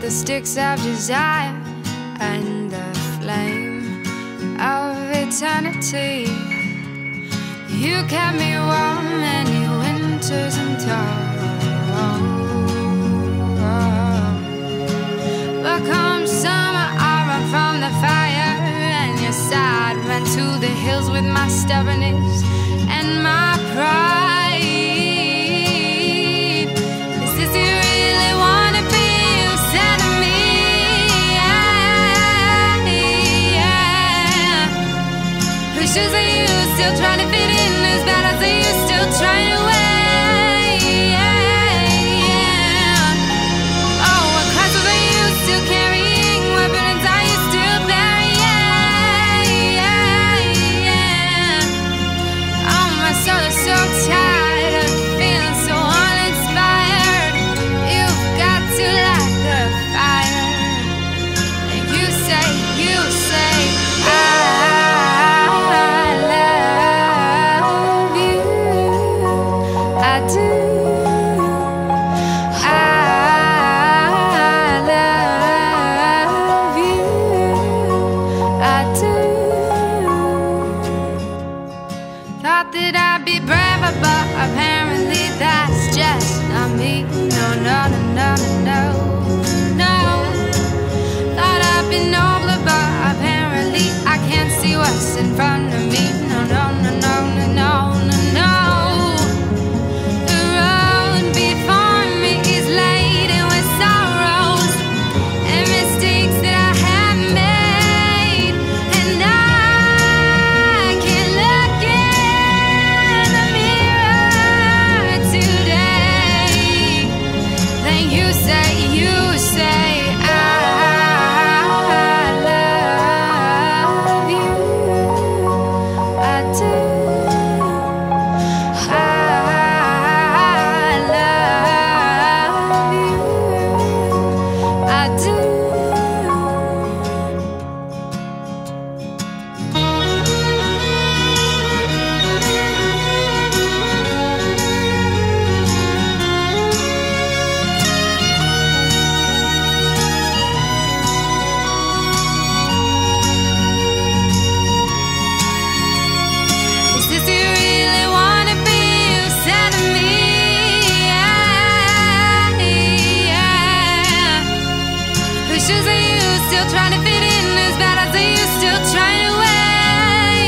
the sticks of desire and the flame of eternity. You kept me warm many winters and but come summer I run from the fire, and your side ran to the hills with my stubbornness and my pride. Is this you really wanna be? You said to me, yeah. Pushes are you still trying to fit in? As bad as are you still trying to win? Thought that I'd be braver, but apparently that's just not me. No, no, no, no, no, no. Thought I'd be nobler, but apparently I can't see what's in front of me. No, no, no, no, no, no, no, no. The road before me is laden with sorrows and mistakes that I have made, and I can't look in the mirror today. Then you say I love you. I do. I love you. I do. Is this you really wanna be? You said to me, yeah. Pushes are you still trying to fit in? As bad as are you still trying to win?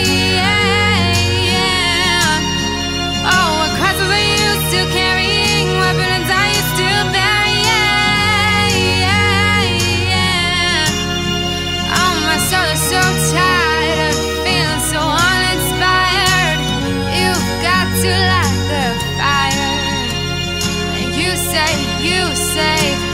Yeah. Oh, what crosses are you still carrying? What burdens are you still bearing? Yeah. Oh, my soul is so tired of feeling so uninspired. You've got to light the fire. And you say